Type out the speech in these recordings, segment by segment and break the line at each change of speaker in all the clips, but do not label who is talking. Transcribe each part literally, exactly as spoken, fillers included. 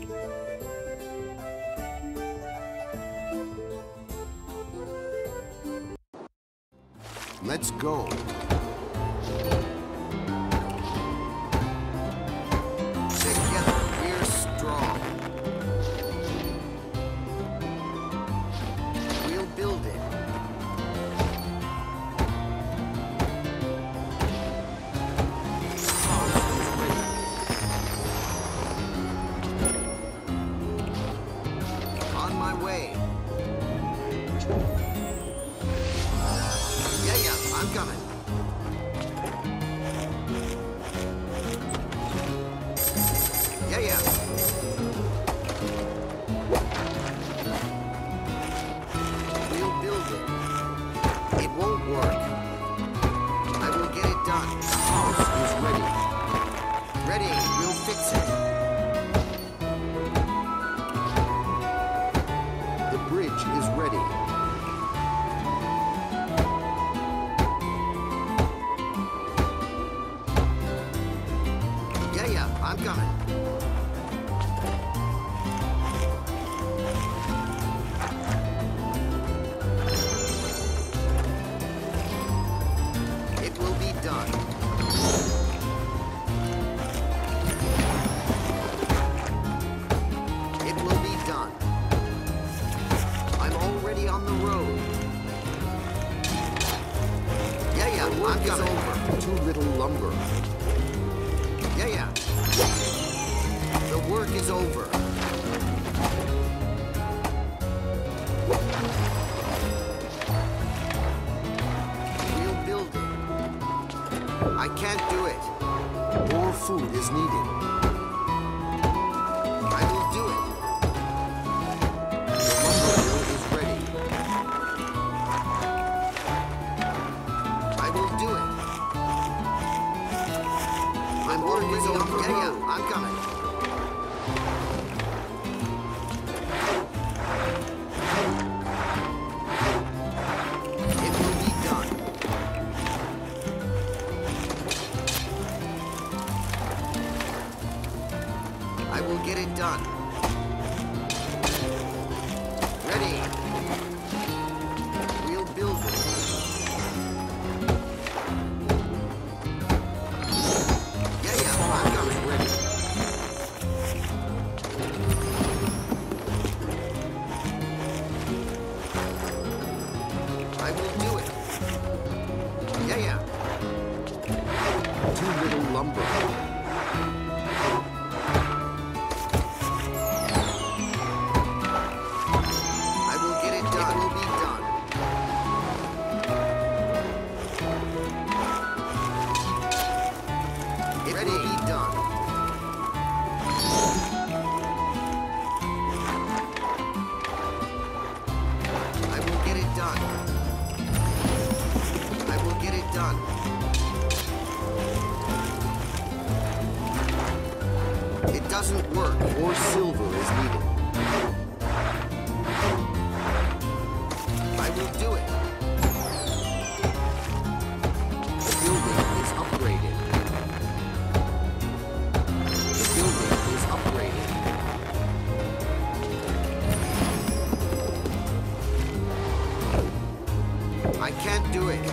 Let's go. Together, we're strong. We'll build it. On my way. Yeah, yeah, I'm coming. Yeah, yeah. We'll build it. It won't work. I will get it done. The house is ready. Ready, we'll fix it. The bridge is ready. Yeah, yeah, I'm coming. It will be done. It will be done. I'm already on the road. Yeah, yeah, I'm coming. Over. Too little lumber. Yeah, yeah. The work is over. We'll build it. I can't do it. More food is needed. I will do it. The lumber mill is ready. I will do it. I'm already on the road. Yeah, yeah, I'm coming. It will be done. I will get it done. Ready. We'll build it. Yeah, yeah, I'm coming. Ready. I will do it. Yeah, yeah. Too little lumber. I will get it done. It will be done. It Ready. will be done. I will get it done. I will get it done. It doesn't work. More silver is needed. I will do it. The building is upgraded. The building is upgraded. I can't do it.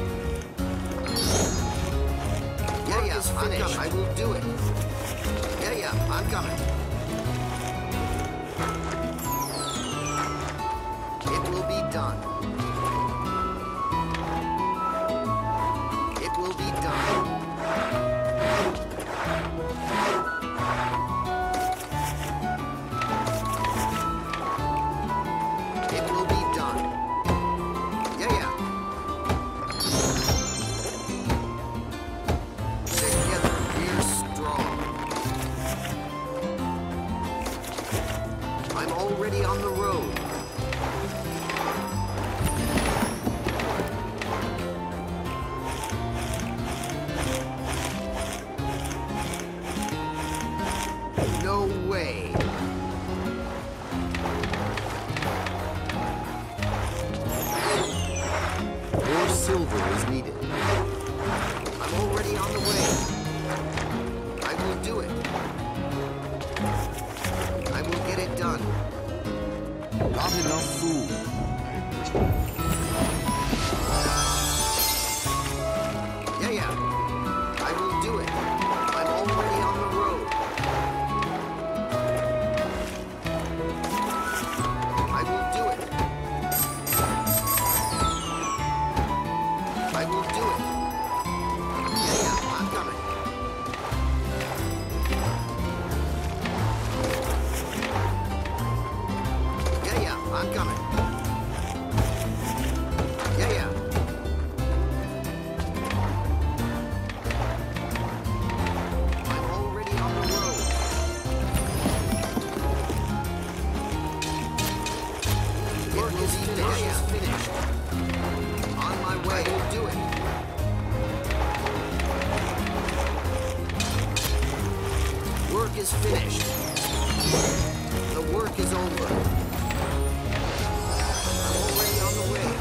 Yeah, yeah, I'm coming. I will do it. Yeah, yeah, I'm coming. It will be done. It will be done. It will be done. Yeah, yeah. Together, we're strong. I'm already on the road. No way. More silver is needed. I'm already on the way. I will do it. Not enough food. Yeah, yeah. I will do it. I'm already on the road. I will do it. I will do it. Yeah, yeah, I'm coming. Yeah, yeah, I'm coming. Yeah, yeah. I'm already on the road. Work is finished. Yeah, finished. On my way. I will do it. Work is finished. The work is over. I'm already on the way.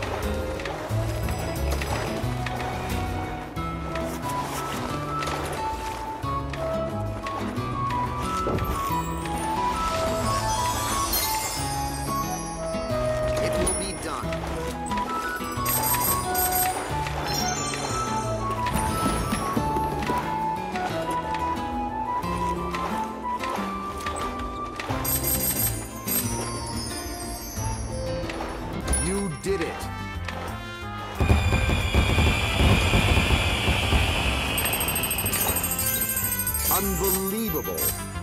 It will be done. You did it. Unbelievable.